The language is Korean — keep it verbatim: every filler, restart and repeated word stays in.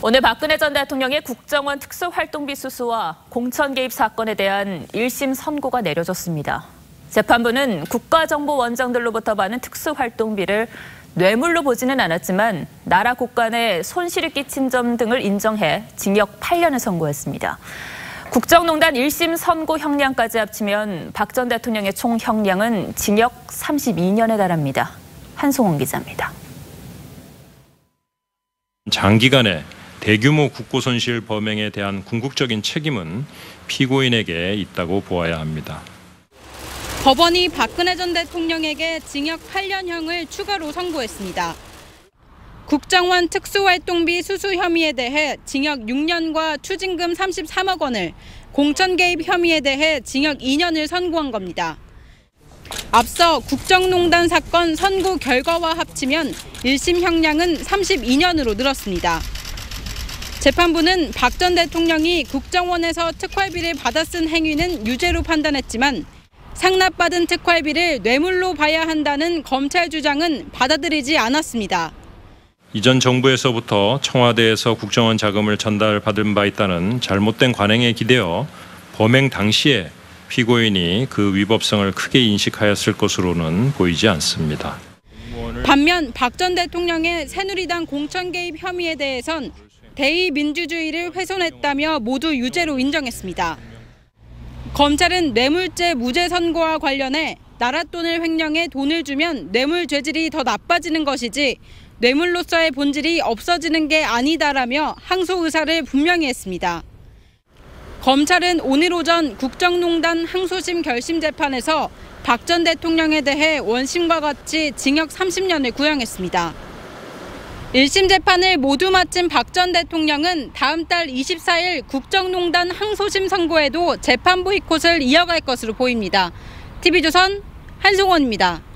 오늘 박근혜 전 대통령의 국정원 특수활동비 수수와 공천 개입 사건에 대한 일 심 선고가 내려졌습니다. 재판부는 국가정보원장들로부터 받은 특수활동비를 뇌물로 보지는 않았지만 나라 국간에 손실을 끼친 점 등을 인정해 징역 팔 년을 선고했습니다. 국정농단 일 심 선고 형량까지 합치면 박 전 대통령의 총 형량은 징역 삼십이 년에 달합니다. 한송원 기자입니다. 장기간의 대규모 국고손실 범행에 대한 궁극적인 책임은 피고인에게 있다고 보아야 합니다. 법원이 박근혜 전 대통령에게 징역 팔 년형을 추가로 선고했습니다. 국정원 특수활동비 수수 혐의에 대해 징역 육 년과 추징금 삼십삼억 원을, 공천 개입 혐의에 대해 징역 이 년을 선고한 겁니다. 앞서 국정농단 사건 선고 결과와 합치면 일 심 형량은 삼십이 년으로 늘었습니다. 재판부는 박 전 대통령이 국정원에서 특활비를 받아 쓴 행위는 유죄로 판단했지만 상납받은 특활비를 뇌물로 봐야 한다는 검찰 주장은 받아들이지 않았습니다. 이전 정부에서부터 청와대에서 국정원 자금을 전달받은 바 있다는 잘못된 관행에 기대어 범행 당시에 피고인이 그 위법성을 크게 인식하였을 것으로는 보이지 않습니다. 반면 박 전 대통령의 새누리당 공천 개입 혐의에 대해선 대의 민주주의를 훼손했다며 모두 유죄로 인정했습니다. 검찰은 뇌물죄 무죄 선고와 관련해 나라 돈을 횡령해 돈을 주면 뇌물 죄질이 더 나빠지는 것이지 뇌물로서의 본질이 없어지는 게 아니다라며 항소 의사를 분명히 했습니다. 검찰은 오늘 오전 국정농단 항소심 결심 재판에서 박 전 대통령에 대해 원심과 같이 징역 삼십 년을 구형했습니다. 일 심 재판을 모두 마친 박 전 대통령은 다음 달 이십사 일 국정농단 항소심 선고에도 재판 보이콧을 이어갈 것으로 보입니다. 티비조선 한송원입니다.